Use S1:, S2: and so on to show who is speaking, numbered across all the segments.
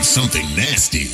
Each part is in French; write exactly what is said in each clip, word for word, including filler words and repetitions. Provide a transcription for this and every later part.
S1: something nasty.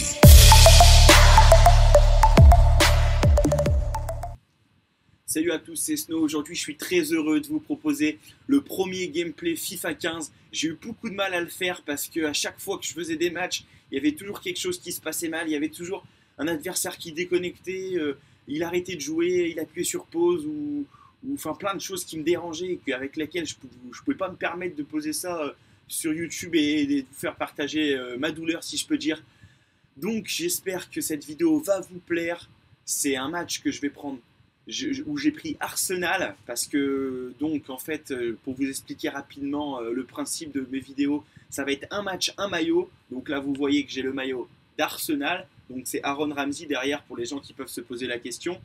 S2: Salut à tous, c'est Snow. Aujourd'hui, je suis très heureux de vous proposer le premier gameplay FIFA quinze. J'ai eu beaucoup de mal à le faire parce que à chaque fois que je faisais des matchs, il y avait toujours quelque chose qui se passait mal. Il y avait toujours un adversaire qui déconnectait, euh, il arrêtait de jouer, il appuyait sur pause ou, ou enfin plein de choses qui me dérangeaient et avec lesquelles je ne pouvais pas me permettre de poser ça euh, sur YouTube et, et de vous faire partager euh, ma douleur, si je peux dire. Donc, j'espère que cette vidéo va vous plaire. C'est un match que je vais prendre. Je, où j'ai pris Arsenal parce que donc en fait pour vous expliquer rapidement euh, le principe de mes vidéos, ça va être un match, un maillot. Donc là vous voyez que j'ai le maillot d'Arsenal, donc c'est Aaron Ramsey derrière pour les gens qui peuvent se poser la question.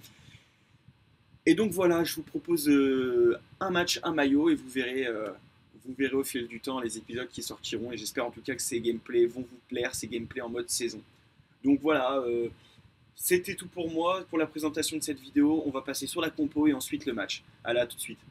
S2: Et donc voilà, je vous propose euh, un match, un maillot et vous verrez, euh, vous verrez au fil du temps les épisodes qui sortiront et j'espère en tout cas que ces gameplays vont vous plaire, ces gameplays en mode saison. Donc voilà, euh, c'était tout pour moi, pour la présentation de cette vidéo. On va passer sur la compo et ensuite le match. Allez, à tout de suite.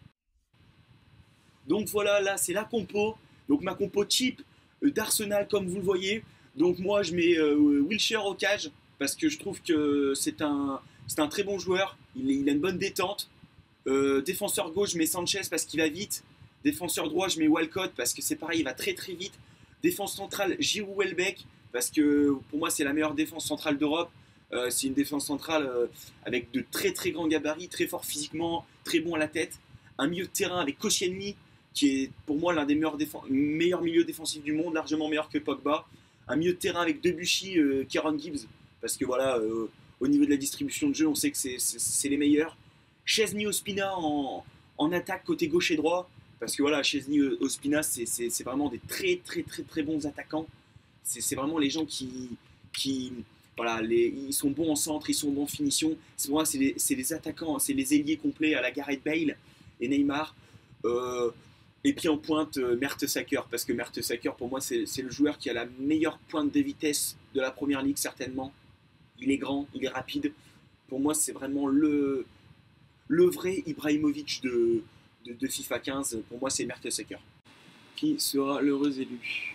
S2: Donc voilà, là c'est la compo. Donc ma compo type euh, d'Arsenal comme vous le voyez. Donc moi je mets euh, Wilshere au cage parce que je trouve que c'est un, c'est un très bon joueur. Il, il a une bonne détente. Euh, défenseur gauche je mets Sanchez parce qu'il va vite. Défenseur droit je mets Walcott parce que c'est pareil, il va très très vite. Défense centrale Giroud Welbeck parce que pour moi c'est la meilleure défense centrale d'Europe. Euh, c'est une défense centrale euh, avec de très très grands gabarits, très fort physiquement, très bon à la tête. Un milieu de terrain avec Koscielny, qui est pour moi l'un des meilleurs, meilleurs milieux défensifs du monde, largement meilleur que Pogba. Un milieu de terrain avec Debuchy, euh, Kieran Gibbs, parce que voilà, euh, au niveau de la distribution de jeu, on sait que c'est les meilleurs. Szczesny Ospina en, en attaque côté gauche et droit, parce que voilà, Szczesny Ospina, c'est vraiment des très très très très bons attaquants. C'est vraiment les gens qui... qui Voilà, les, ils sont bons en centre, ils sont bons en finition. Pour moi, c'est les, les attaquants, c'est les ailiers complets à la Gareth Bale et Neymar. Euh, et puis en pointe, euh, Mertesacker, parce que Mertesacker, pour moi, c'est le joueur qui a la meilleure pointe de vitesse de la Première Ligue, certainement. Il est grand, il est rapide. Pour moi, c'est vraiment le, le vrai Ibrahimovic de, de, de FIFA quinze. Pour moi, c'est Mertesacker. Qui sera l'heureux élu?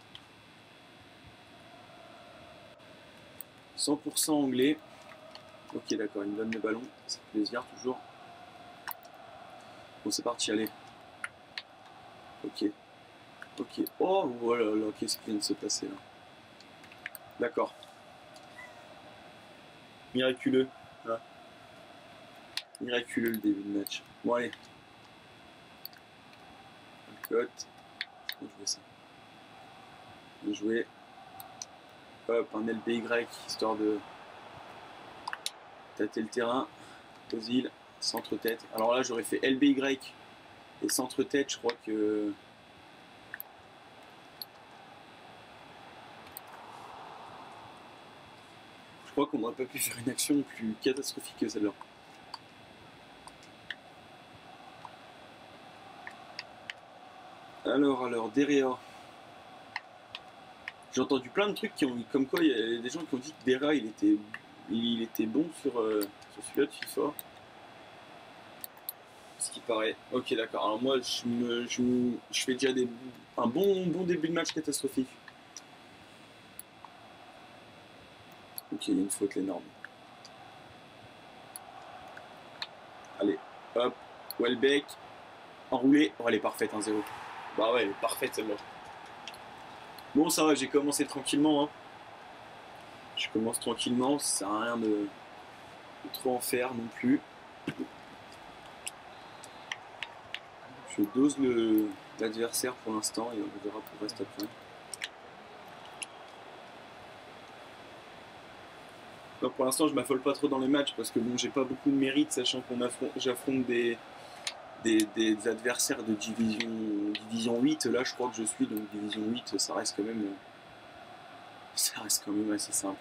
S2: cent pour cent anglais. Ok, d'accord, il me donne le ballon. Ça fait plaisir, toujours. Bon, c'est parti, allez. Ok. Ok. Oh, voilà, là, qu'est-ce qui vient de se passer, là? D'accord. Miraculeux. Là. Miraculeux, le début de match. Bon, allez. Cote. Bien joué, ça. Bien joué. Hop, un L B Y, histoire de tâter le terrain. Ozil, centre-tête. Alors là, j'aurais fait L B Y et centre-tête, je crois que... Je crois qu'on n'aurait pas pu faire une action plus catastrophique que celle-là. Alors, alors, Derrea. J'ai entendu plein de trucs qui ont, comme quoi il y a des gens qui ont dit que Derrea il était, il était bon sur, euh, sur celui-là de FIFA. Ce qui paraît. Ok, d'accord. Alors moi je, me, je, me, je fais déjà des, un bon, bon début de match catastrophique. Ok, il y a une faute énorme. Allez, hop, Welbeck, enroulé. Oh, elle est parfaite, un zéro. Bah ouais, elle est parfaite celle-là. Bon, ça va, j'ai commencé tranquillement. Hein. Je commence tranquillement, ça sert à rien de, de trop en faire non plus. Je dose l'adversaire pour l'instant et on verra pour le reste après. Non, pour l'instant, je m'affole pas trop dans les matchs parce que bon, j'ai pas beaucoup de mérite, sachant qu'on j'affronte des, des, des adversaires de division, division huit. Là, je crois que je suis, donc division huit, ça reste quand même, ça reste quand même assez simple.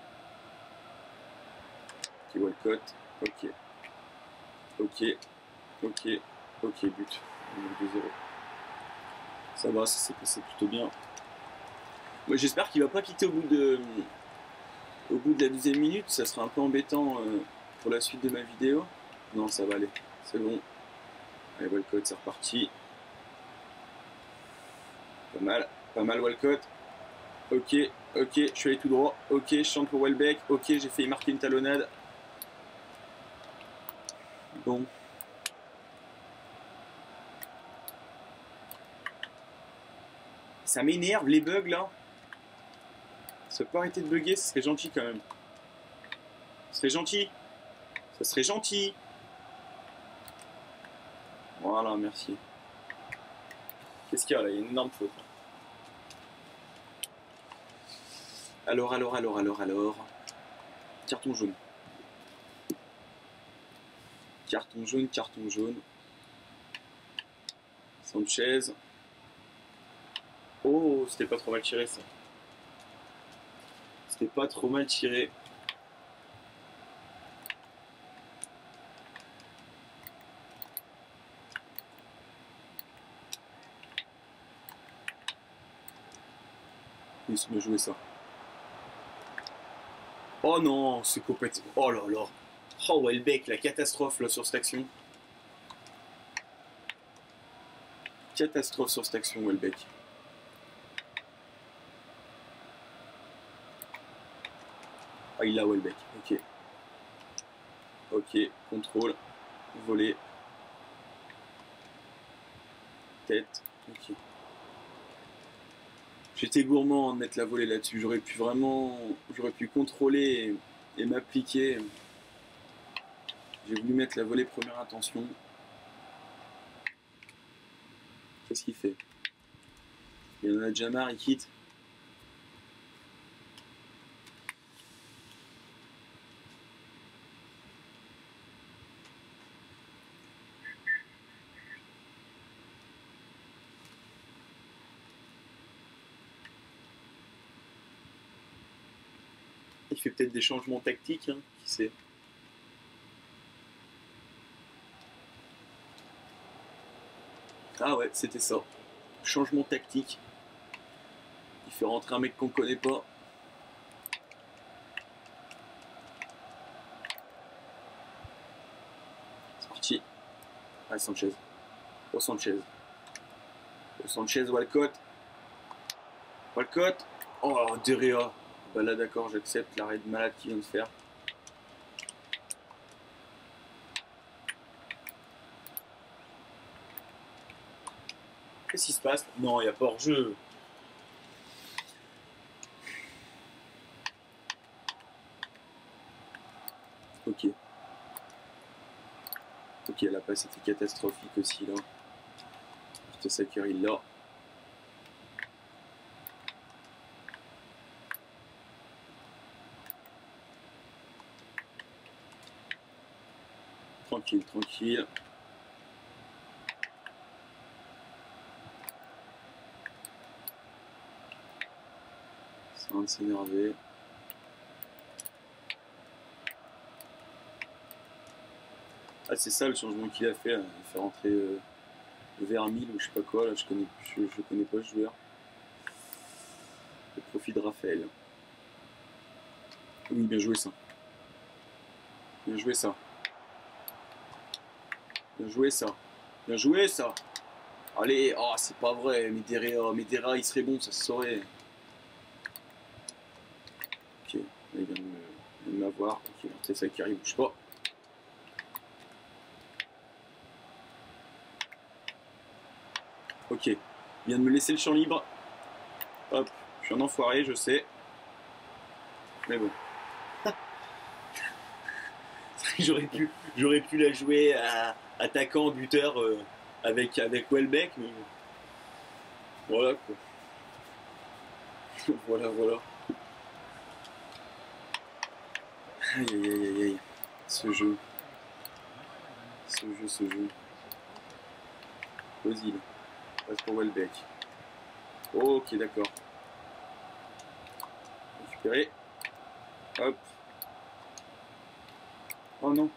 S2: Ok, Walcott, ok, ok, ok, ok, but, deux zéro. Ça va, ça s'est passé plutôt bien. Ouais, j'espère qu'il va pas quitter au bout de, au bout de la deuxième minute, ça sera un peu embêtant euh, pour la suite de ma vidéo. Non, ça va aller, c'est bon. Allez, Walcott, c'est reparti. Pas mal, pas mal Walcott. Ok, ok, je suis allé tout droit. Ok, je chante pour Welbeck. Ok, j'ai failli marquer une talonnade. Bon. Ça m'énerve les bugs là. Ça peut pas arrêter de bugger, ce serait gentil quand même. Ce serait gentil. Ça serait gentil. Voilà, merci. Qu'est-ce qu'il y a là? Il y a une énorme faute. Alors, alors, alors, alors, alors. Carton jaune. Carton jaune, carton jaune. Sanchez. Oh, c'était pas trop mal tiré ça. C'était pas trop mal tiré. Il se me jouer ça. Oh non, c'est complètement. Oh là là. Oh Welbeck, la catastrophe là sur cette action. Catastrophe sur cette action, Welbeck. Ah, il l'a Welbeck. Ok. Ok, contrôle. Voler. Tête. Ok. J'étais gourmand de mettre la volée là-dessus. J'aurais pu vraiment. J'aurais pu contrôler et, et m'appliquer. J'ai voulu mettre la volée première intention. Qu'est-ce qu'il fait? Il y en a déjà marre, il quitte. Il fait peut-être des changements tactiques, hein, qui sait. Ah ouais, c'était ça. Changement tactique. Il fait rentrer un mec qu'on connaît pas. C'est parti. Ah, Sanchez. Oh, Sanchez. Oh, Sanchez, Walcott. Walcott. Oh, Derrea. Bah là, d'accord, j'accepte l'arrêt de malade qu'il vient de faire. Qu'est-ce qui se passe? Non, il n'y a pas hors-jeu. Ok. Ok, la passe était catastrophique aussi là. Mertesacker, il l'a. Tranquille, tranquille. C'est en train de s'énerver. Ah, c'est ça le changement qu'il a fait. Là. Il fait rentrer euh, Vermil ou je sais pas quoi. Là, je connais, je, je connais pas le joueur. Le profit de Raphaël. Oui, bien joué ça. Bien joué ça. Bien joué ça. Bien joué ça. Allez, oh, c'est pas vrai. Medera, Medera, il serait bon, ça se saurait. Ok, là, il vient de m'avoir. Ok, c'est ça qui arrive, bouge pas. Ok, il vient de me laisser le champ libre. Hop, je suis un enfoiré, je sais. Mais bon. j'aurais pu, j'aurais pu la jouer à attaquant, buteur euh, avec, avec Welbeck, mais voilà quoi. voilà, voilà. Aïe aïe aïe aïe aïe. Ce jeu. Ce jeu, ce jeu. Ozil. Passe pour Welbeck. Ok, d'accord. Récupérer. Hop. Oh non.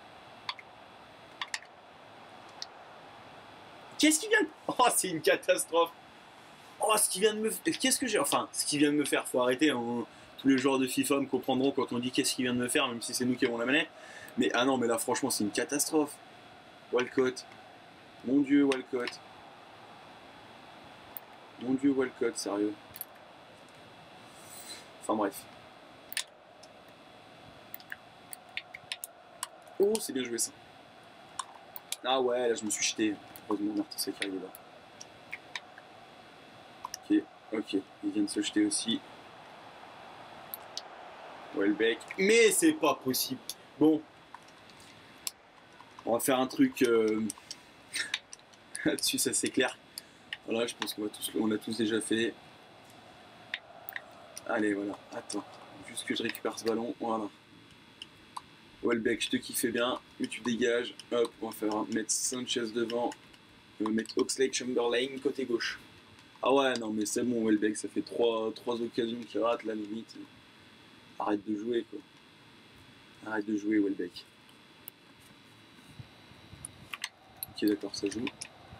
S2: Qu'est-ce qu'il vient de... Oh, c'est une catastrophe. Oh, ce qui vient de me... Qu'est-ce que j'ai... Enfin, ce qui vient de me faire, faut arrêter. Hein. Tous les joueurs de FIFA me comprendront quand on dit qu'est-ce qu'il vient de me faire, même si c'est nous qui avons la manette. Mais ah non, mais là, franchement, c'est une catastrophe. Walcott. Mon Dieu, Walcott. Mon Dieu, Walcott, sérieux. Enfin bref. Oh, c'est bien joué ça. Ah ouais, là je me suis jeté. Heureusement, Mertesacker qui arrive là. Ok, ok. Il vient de se jeter aussi. Welbeck. Mais c'est pas possible. Bon. On va faire un truc euh... là-dessus, ça c'est clair. Voilà, je pense qu'on va tous, on l'a tous déjà fait. Allez, voilà. Attends. Juste que je récupère ce ballon. Voilà. Welbeck, je te kiffais bien, mais tu dégages. Hop, on va faire mettre Sanchez devant. On va mettre Oxlade-Chamberlain côté gauche. Ah ouais, non, mais c'est bon, Welbeck, ça fait trois, trois occasions qu'il rate, la limite. Arrête de jouer, quoi. Arrête de jouer, Welbeck. Ok, d'accord, ça joue.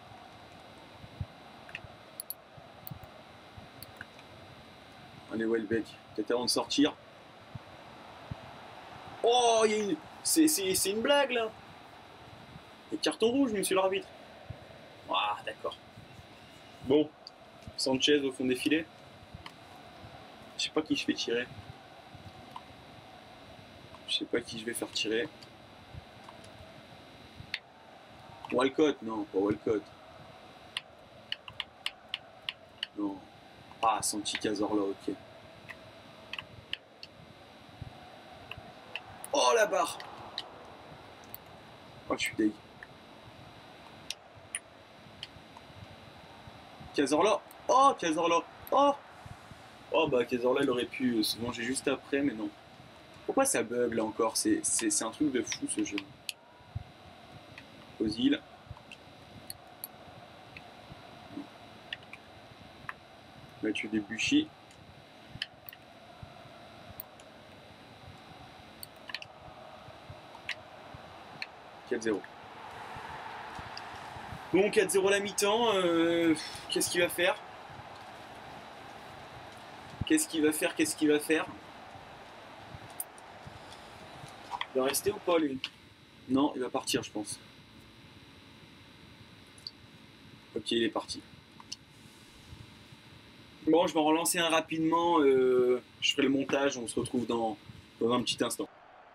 S2: Allez, Welbeck, peut-être avant de sortir. Oh, il y a une... c'est une blague, là. Et carton rouge, monsieur l'arbitre. Ah, d'accord. Bon. Sanchez au fond des filets. Je sais pas qui je fais tirer. Je sais pas qui je vais faire tirer. Walcott, non, pas Walcott. Non. Ah, Santi Cazorla, ok. Oh la barre. Oh, je suis deg. Cazorla. Oh, Cazorla. Oh. Oh, bah, Cazorla, il aurait pu se manger juste après, mais non. Pourquoi ça bug là encore? C'est un truc de fou ce jeu. Ozil. Mathieu Debuchy. quatre zéro. Bon, quatre zéro la mi-temps. Euh, Qu'est-ce qu'il va faire? Qu'est-ce qu'il va faire? Qu'est-ce qu'il va faire? Il va rester ou pas, lui? Non, il va partir, je pense. Ok, il est parti. Bon, je vais en relancer un rapidement. Euh, je ferai le montage. On se retrouve dans, dans un petit instant.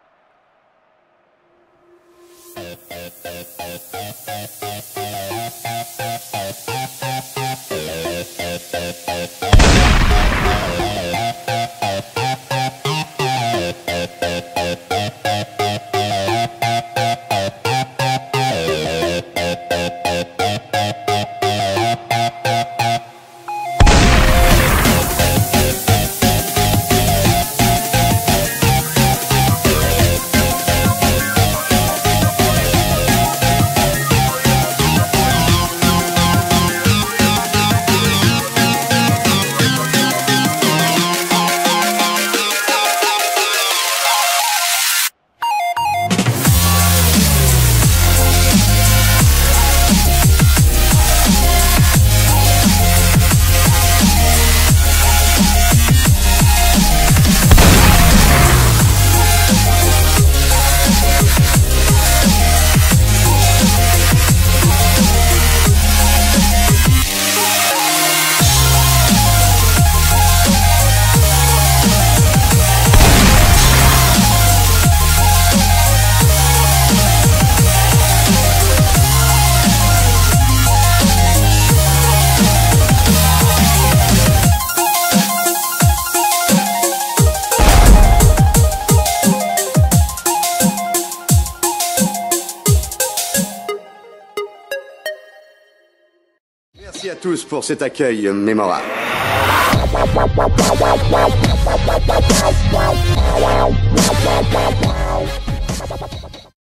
S1: Merci à tous pour cet accueil mémorable.